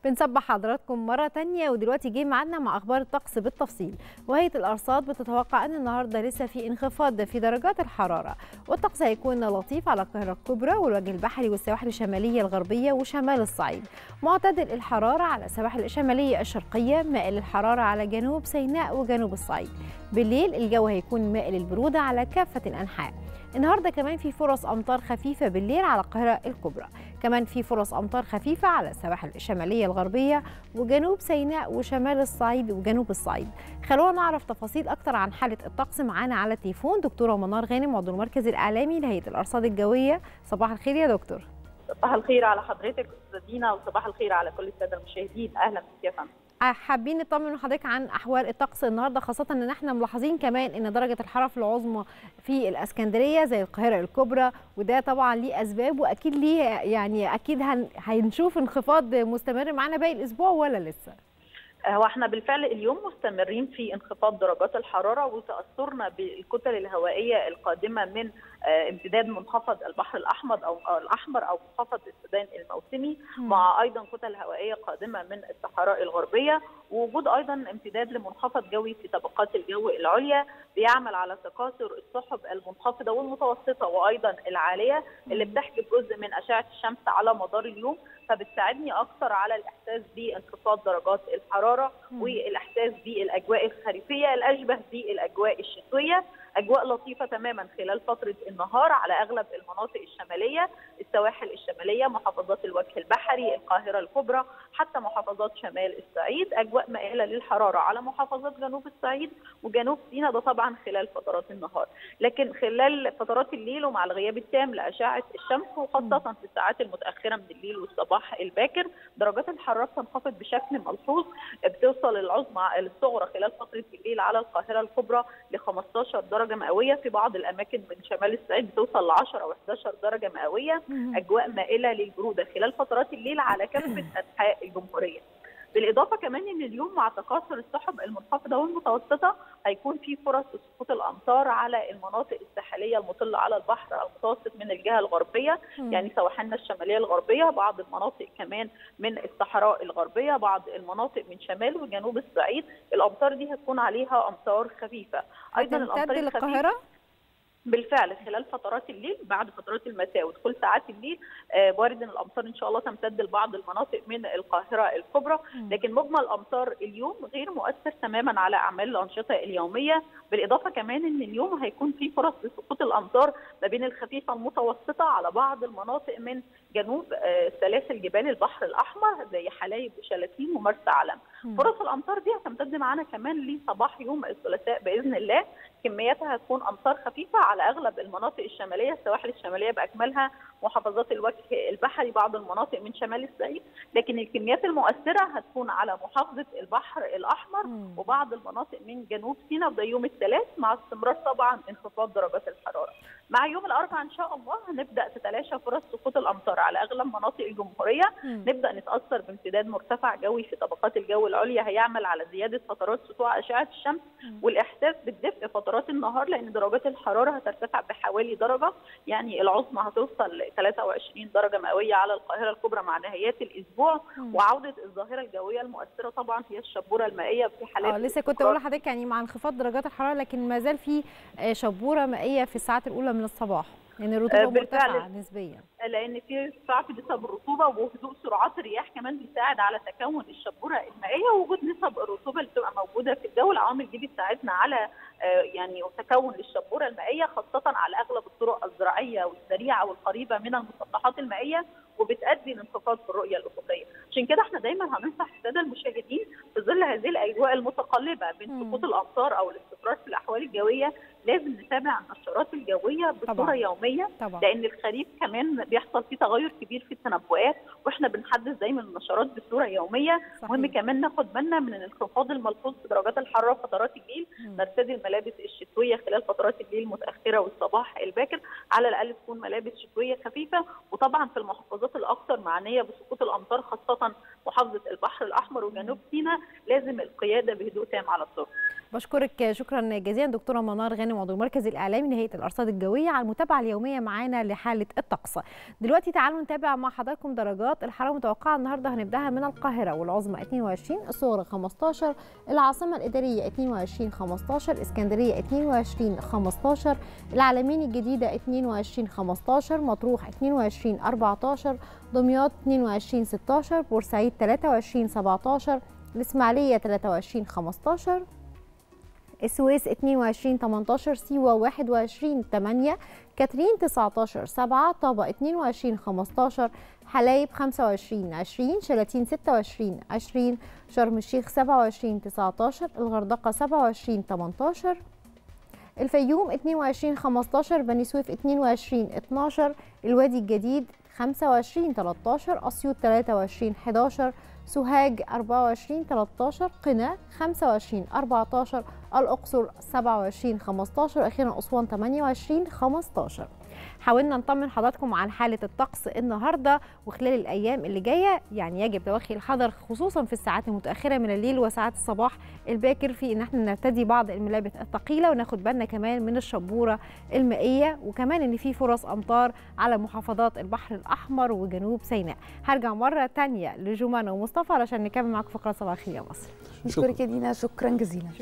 بنصبح حضراتكم مرة تانية، ودلوقتي جه ميعادنا مع أخبار الطقس بالتفصيل. وهيئة الأرصاد بتتوقع أن النهاردة لسه في انخفاض في درجات الحرارة، والطقس هيكون لطيف على القاهرة الكبرى والوجه البحري والسواحل الشمالية الغربية وشمال الصعيد، معتدل الحرارة على السواحل الشمالية الشرقية، مائل الحرارة على جنوب سيناء وجنوب الصعيد. بالليل الجو هيكون مائل البرودة على كافة الأنحاء. النهارده كمان في فرص امطار خفيفه بالليل على القاهره الكبرى، كمان في فرص امطار خفيفه على السواحل الشماليه الغربيه وجنوب سيناء وشمال الصعيد وجنوب الصعيد. خلونا نعرف تفاصيل اكتر عن حاله الطقس. معانا على التليفون دكتوره منار غانم، عضو المركز الاعلامي لهيئه الارصاد الجويه. صباح الخير يا دكتور. صباح الخير على حضرتك استاذه دينا، وصباح الخير على كل الساده المشاهدين. اهلا بك يا فندم. حابين نطمن حضرتك عن احوال الطقس النهارده، خاصه ان احنا ملاحظين كمان ان درجه الحراره العظمى في الاسكندريه زي القاهره الكبرى، وده طبعا ليه اسباب واكيد ليه يعني اكيد هنشوف انخفاض مستمر معانا باقي الاسبوع ولا لسه؟ هو احنا بالفعل اليوم مستمرين في انخفاض درجات الحراره وتاثرنا بالكتل الهوائيه القادمه من امتداد منخفض البحر الاحمر او منخفض السودان الموسمي، مع ايضا كتل هوائيه قادمه من الصحراء الغربيه، ووجود ايضا امتداد لمنخفض جوي في طبقات الجو العليا بيعمل على تكاثر السحب المنخفضه والمتوسطه وايضا العاليه اللي بتحجب جزء من اشعه الشمس على مدار اليوم، فبتساعدني اكثر على الاحساس بانخفاض درجات الحراره والاحساس بالاجواء الخريفيه الاشبه بالاجواء الشتويه. اجواء لطيفه تماما خلال فتره النهار على اغلب المناطق الشماليه، السواحل الشماليه، محافظات الوجه البحري، القاهره الكبرى، حتى محافظات شمال الصعيد. اجواء مائله للحراره على محافظات جنوب الصعيد وجنوب سيناء، ده طبعا خلال فترات النهار. لكن خلال فترات الليل ومع الغياب التام لاشعه الشمس وخاصه في الساعات المتاخره من الليل والصباح الباكر، درجات الحراره بتنخفض بشكل ملحوظ. بتوصل الصغرى خلال فتره الليل على القاهره الكبرى ل 15 درجه مئويه، في بعض الاماكن من شمال الصعيد بتوصل ل 10 او 11 درجه مئويه. اجواء مائله للبروده خلال فترات الليل على كافه انحاء الجمهوريه. بالاضافه كمان ان اليوم مع تكاثر السحب المنخفضه والمتوسطه هيكون في فرص لسقوط الامطار على المناطق الساحليه المطله على البحر المتوسط من الجهه الغربيه، يعني سواحلنا الشماليه الغربيه، بعض المناطق كمان من الصحراء الغربيه، بعض المناطق من شمال وجنوب الصعيد. الامطار دي هتكون عليها امطار خفيفه. ايضا الامطار الخفيفه بالفعل خلال فترات الليل بعد فترات المساء ودخول ساعات الليل وارد ان الامطار ان شاء الله تمتد لبعض المناطق من القاهره الكبرى، لكن مجمل الامطار اليوم غير مؤثر تماما على اعمال الانشطه اليوميه. بالاضافه كمان ان اليوم هيكون في فرص لسقوط الامطار ما بين الخفيفه المتوسطه على بعض المناطق من جنوب سلاسل جبال البحر الاحمر زي حلايب وشلاتين ومرسى علم. فرص الامطار دي هتمتد معانا كمان لصباح يوم الثلاثاء باذن الله. كمياتها هتكون امطار خفيفه على اغلب المناطق الشماليه، السواحل الشماليه باكملها، محافظات الوجه البحري، بعض المناطق من شمال الصعيد، لكن الكميات المؤثره هتكون على محافظه البحر الاحمر وبعض المناطق من جنوب سيناء. وده يوم الثلاث مع استمرار طبعا انخفاض درجات الحراره. مع يوم الاربعاء ان شاء الله هنبدا تتلاشى فرص سقوط الامطار على اغلب مناطق الجمهوريه، نبدا نتاثر بامتداد مرتفع جوي في طبقات الجو العليا هيعمل على زياده فترات سطوع اشعه الشمس والاحساس بالدفء فترات النهار، لان درجات الحراره هترتفع بحوالي درجه، يعني العظمى هتوصل ل 23 درجه مئويه على القاهره الكبرى مع نهايات الاسبوع. وعوده الظاهره الجويه المؤثره طبعا هي الشبوره المائيه في حالات لسه كنت اقول لحضرتك يعني مع انخفاض درجات الحراره لكن ما زال في شبوره مائيه في الساعات الاولى من الصباح، لان الرطوبه مرتفعه نسبيا، لان في ارتفاع في نسب الرطوبه وهدوء سرعات الرياح كمان بيساعد على تكون الشبوره المائيه، ووجود نسب الرطوبه اللي بتبقى موجوده في الجو. العوامل دي بتساعدنا على يعني تكون للشبوره المائيه خاصه على اغلب الطرق الزراعيه والسريعه والقريبه من المسطحات المائيه، وبتؤدي لانخفاض في الرؤيه الافقيه. عشان كده احنا دايما هننصح الساده المشاهدين في ظل هذه الاجواء المتقلبه بين سقوط الامطار او الاستقرار في الاحوال الجويه لازم نتابع النشرات الجويه بصوره يوميه، لان الخريف كمان بيحصل فيه تغير كبير في التنبؤات، واحنا بنحدث دايما النشرات بصوره يوميه. مهم كمان ناخد بالنا من الانخفاض الملحوظ في درجات الحراره فترات الليل، نرتدي الملابس الشتويه خلال فترات الليل المتاخره والصباح الباكر، على الاقل تكون ملابس شتويه خفيفه. وطبعا في المحافظات الاكثر معنيه بسقوط الامطار خاصه محافظه البحر الاحمر وجنوب سيناء لازم القياده بهدوء تام على الطرق. بشكرك شكرا جزيلا دكتوره منار غانم عضو المركز الاعلامي لهيئه الارصاد الجويه على المتابعه اليوميه معانا لحاله الطقس. دلوقتي تعالوا نتابع مع حضراتكم درجات الحراره المتوقعه النهارده. هنبداها من القاهره والعظمى 22، الصغرى 15، العاصمه الاداريه 22 15، اسكندريه 22 15، العلمين الجديده 22 15، مطروح 22 14، دمياط 22 16، بورسعيد 23 17، الاسماعيليه 23 15، السويس 22 18، سيوة 21 8، كاترين 19 7، طابة 22 15، حلايب 25 20، شلاتين 26 20، شرم الشيخ 27 19، الغردقة 27 18، الفيوم 22 15، بني سويف 22 12، الوادي الجديد 25 13، أسيوط 23 11، سوهاج 24 13، قنا 25 14، الأقصر 27 15، أخيرا أسوان 28 15. حاولنا نطمن حضراتكم عن حالة الطقس النهاردة وخلال الأيام اللي جاية، يعني يجب توخي الحذر خصوصا في الساعات المتأخرة من الليل وساعات الصباح الباكر في إن احنا نرتدي بعض الملابس الثقيلة، وناخد بالنا كمان من الشبورة المائية، وكمان إن في فرص أمطار على محافظات البحر الأحمر وجنوب سيناء. هرجع مرة تانية لجمانة ومصطفى علشان نكمل معاكم فقرة صباح الخير يا مصر. نشكرك يا دينا، شكرا جزيلا.